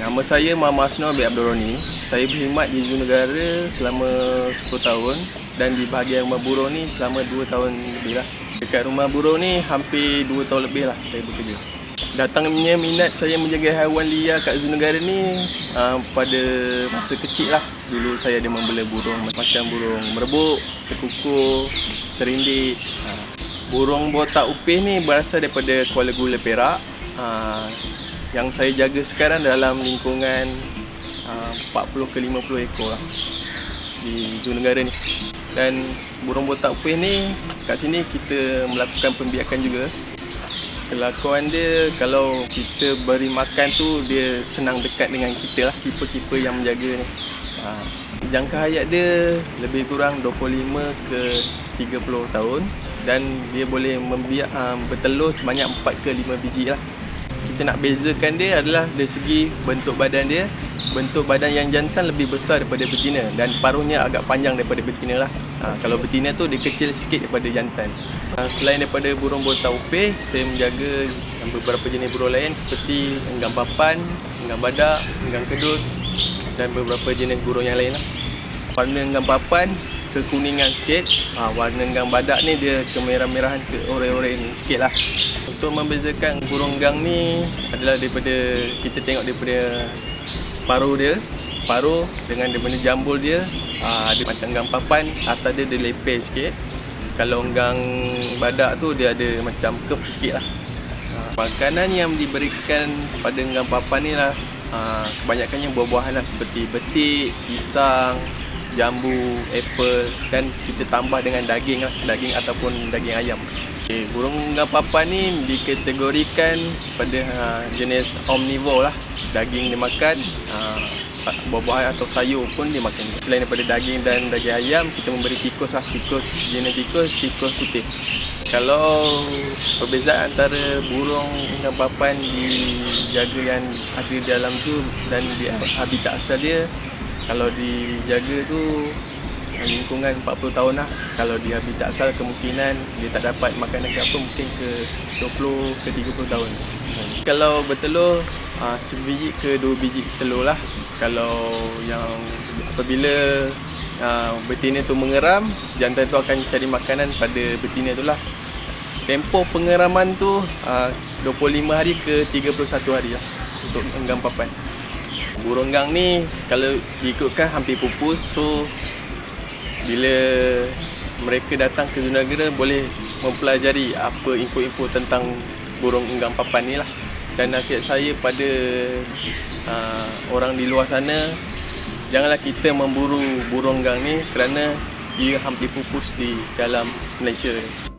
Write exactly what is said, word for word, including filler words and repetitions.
Nama saya Muhammad Asnor bin Abdul Roni. Saya berkhidmat di Zoo Negara selama sepuluh tahun dan di bahagian rumah burung ni selama dua tahun lebih lah. Dekat rumah burung ni hampir dua tahun lebih lah saya bekerja. Datangnya minat saya menjaga haiwan liar kat Zoo Negara ni uh, pada masa kecil lah. Dulu saya ada membela burung macam burung merebuk, tekukur, serindik. Uh, burung botak upih ni berasal daripada Kuala Gula, Perak. Uh, yang saya jaga sekarang dalam lingkungan uh, empat puluh ke lima puluh ekor lah di Zoo Negara ni. Dan burung botak upih ni kat sini kita melakukan pembiakan juga. Kelakuan dia, kalau kita beri makan tu dia senang dekat dengan kita lah, keeper-keeper yang menjaga ni. uh, Jangka hayat dia lebih kurang dua puluh lima ke tiga puluh tahun dan dia boleh membiak uh, bertelur sebanyak empat ke lima biji lah. Kita nak bezakan dia adalah dari segi bentuk badan dia. Bentuk badan yang jantan lebih besar daripada betina dan paruhnya agak panjang daripada betina lah. Ha, kalau betina tu dia kecil sikit daripada jantan. Ha, selain daripada burung botak upih, saya menjaga beberapa jenis burung lain seperti enggang papan, enggang badak, enggang kedut dan beberapa jenis burung yang lain lah. Warna enggang papan kekuningan sikit, ha, warna enggang badak ni dia kemerah-merahan ke oranye-oranye sikit lah. Untuk membezakan burung enggang ni adalah daripada kita tengok daripada paruh dia, paruh dengan daripada jambul dia, aa, ada macam enggang papan, atas dia dia lepeh sikit. Kalau enggang badak tu dia ada macam curve sikit lah. Aa, makanan yang diberikan pada enggang papan ni lah aa, kebanyakannya buah-buahan lah seperti betik, pisang, jambu, apple dan kita tambah dengan daging lah, daging ataupun daging ayam. Okay, burung enggang papan ni dikategorikan pada ha, jenis omnivore lah. Daging dia makan, ha, buah-buahan atau sayur pun dia makan. Selain daripada daging dan daging ayam, kita memberi tikus lah, tikus jenis tikus, tikus putih. Kalau perbezaan antara burung enggang papan dijaga yang ada dalam tu dan di habitat asal dia, kalau dijaga tu lingkungan empat puluh tahun lah. Kalau di habitat asal kemungkinan dia tak dapat makanan ke apa mungkin ke dua puluh ke tiga puluh tahun. Kalau bertelur uh, sebiji ke dua biji telur lah. Kalau yang apabila uh, betina tu mengeram, jantan tu akan cari makanan pada betina tu lah. Tempoh pengeraman tu uh, dua puluh lima hari ke tiga puluh satu hari lah untuk enggang papan. Burung enggang ni kalau diikutkan hampir pupus, so bila mereka datang ke Zoo Negara boleh mempelajari apa info-info tentang burung enggang papan ni lah. Dan nasihat saya pada uh, orang di luar sana, janganlah kita memburu burung enggang ni kerana ia hampir pupus di dalam Malaysia.